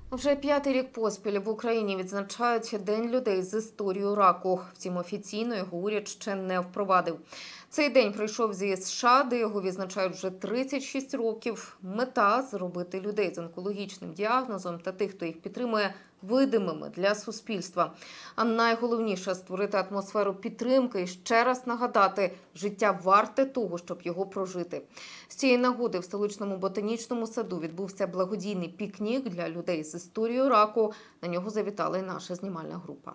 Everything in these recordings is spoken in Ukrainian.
Вже 5-й рік поспіль в Україні відзначають День людей з історією раку. Втім, офіційно його уряд ще не впровадив. Цей день пройшов зі США, де його відзначають вже 36 років. Мета – зробити людей з онкологічним діагнозом та тих, хто їх підтримує, видимими для суспільства. А найголовніше – створити атмосферу підтримки і ще раз нагадати – життя варте того, щоб його прожити. З цієї нагоди в столичному ботанічному саду відбувся благодійний пікнік для людей з історією раку. На нього завітала і наша знімальна група.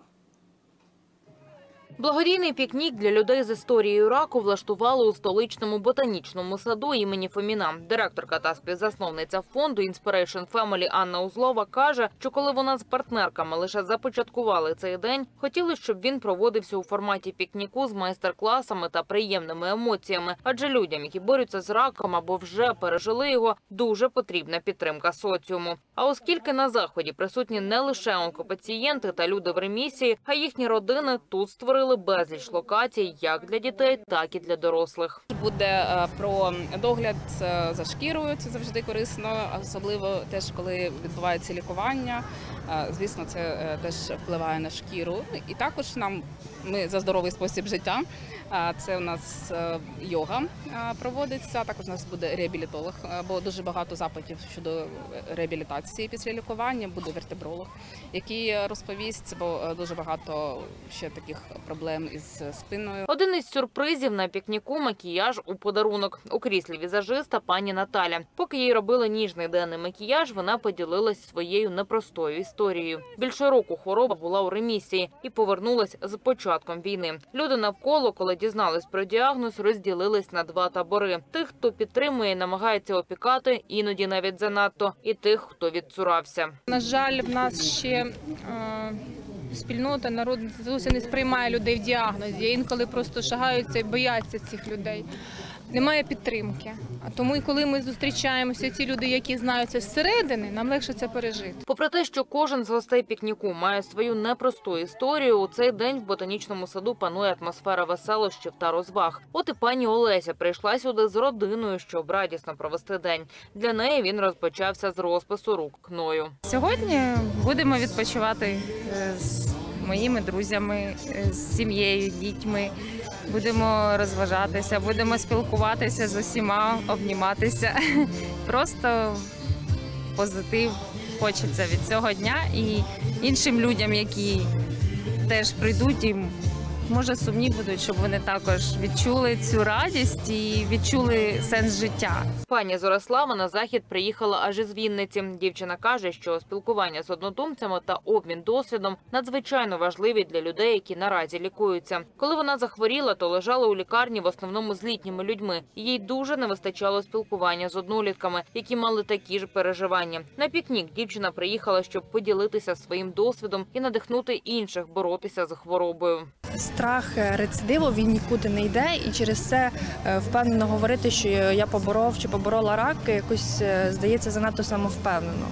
Благодійний пікнік для людей з історією раку влаштували у столичному ботанічному саду імені Фоміна. Директорка та співзасновниця фонду Inspiration Family Анна Узлова каже, що коли вона з партнерками лише започаткували цей день, хотіли, щоб він проводився у форматі пікніку з майстер-класами та приємними емоціями. Адже людям, які борються з раком або вже пережили його, дуже потрібна підтримка соціуму. А оскільки на заході присутні не лише онкопацієнти та люди в ремісії, а їхні родини, тут створили безліч локацій як для дітей, так і для дорослих. Буде про догляд за шкірою, це завжди корисно, особливо теж, коли відбувається лікування. Звісно, це теж впливає на шкіру. І також ми за здоровий спосіб життя. Це у нас йога проводиться, також у нас буде реабілітолог, бо дуже багато запитів щодо реабілітації після лікування. Буде вертебролог, який розповість, бо дуже багато ще таких проблем із спиною. Один із сюрпризів на пікніку – макіяж у подарунок. У кріслі візажиста пані Наталя. Поки їй робили ніжний денний макіяж, вона поділилась своєю непростою історією. Більше року хвороба була у ремісії і повернулась з початком війни. Люди навколо, коли дізнались про діагноз, розділились на два табори. Тих, хто підтримує і намагається опікати, іноді навіть занадто, і тих, хто відцурався. На жаль, в нас ще спільнота, народ зовсім не сприймає людей в діагнозі. Інколи просто шагаються і бояться цих людей. Немає підтримки. А тому, і коли ми зустрічаємося, ці люди, які знають це зсередини, нам легше це пережити. Попри те, що кожен з гостей пікніку має свою непросту історію, у цей день в ботанічному саду панує атмосфера веселощів та розваг. От і пані Олеся прийшла сюди з родиною, щоб радісно провести день. Для неї він розпочався з розпису рук кною. Сьогодні будемо відпочивати з моїми друзями, з сім'єю, дітьми. Будемо розважатися, будемо спілкуватися з усіма, обніматися. Просто позитив хочеться від цього дня і іншим людям, які теж прийдуть і, може, сумні будуть, щоб вони також відчули цю радість і відчули сенс життя. Пані Зорислава на захід приїхала аж із Вінниці. Дівчина каже, що спілкування з однодумцями та обмін досвідом надзвичайно важливі для людей, які наразі лікуються. Коли вона захворіла, то лежала у лікарні в основному з літніми людьми. Їй дуже не вистачало спілкування з однолітками, які мали такі ж переживання. На пікнік дівчина приїхала, щоб поділитися своїм досвідом і надихнути інших боротися з хворобою. Страх рецидиву, він нікуди не йде, і через це впевнено говорити, що я поборов чи поборола рак, якось здається занадто самовпевнено.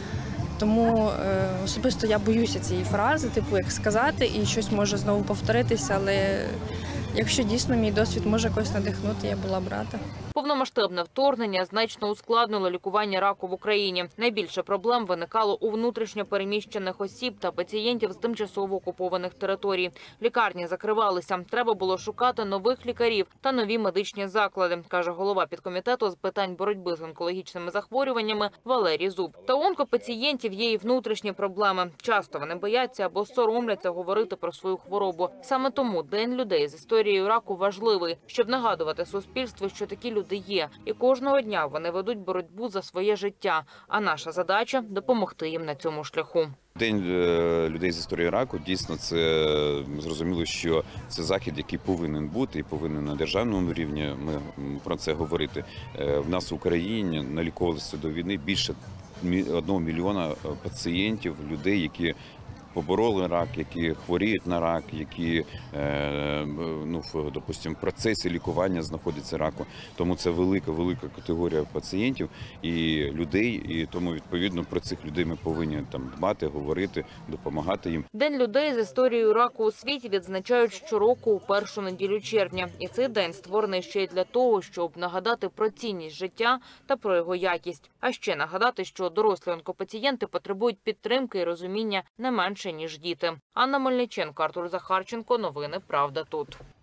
Тому особисто я боюся цієї фрази, як сказати, і щось може знову повторитися, але якщо дійсно мій досвід може когось надихнути, я була б рада. Повномасштабне вторгнення значно ускладнило лікування раку в Україні. Найбільше проблем виникало у внутрішньо переміщених осіб та пацієнтів з тимчасово окупованих територій. Лікарні закривалися. Треба було шукати нових лікарів та нові медичні заклади, каже голова підкомітету з питань боротьби з онкологічними захворюваннями Валерій Зуб. Та у онкопацієнтів є і внутрішні проблеми. Часто вони бояться або соромляться говорити про свою хворобу. Саме тому День людей з історією раку важливий, щоб нагадувати суспільству, що такі люди є. І кожного дня вони ведуть боротьбу за своє життя. А наша задача – допомогти їм на цьому шляху. День людей з історією раку, дійсно, це зрозуміло, що це захід, який повинен бути і повинен на державному рівні, ми про це говорити. В нас в Україні наліковувалося до війни більше 1 мільйона пацієнтів, людей, які побороли рак, які хворіють на рак, які допустимо, в процесі лікування знаходяться раку. Тому це велика категорія пацієнтів і людей, і тому відповідно про цих людей ми повинні дбати, говорити, допомагати їм. День людей з історією раку у світі відзначають щороку у першу неділю червня. І цей день створений ще й для того, щоб нагадати про цінність життя та про його якість. А ще нагадати, що дорослі онкопацієнти потребують підтримки і розуміння не менше, ніж діти. Анна Мельниченко, Артур Захарченко. Новини «Правда тут».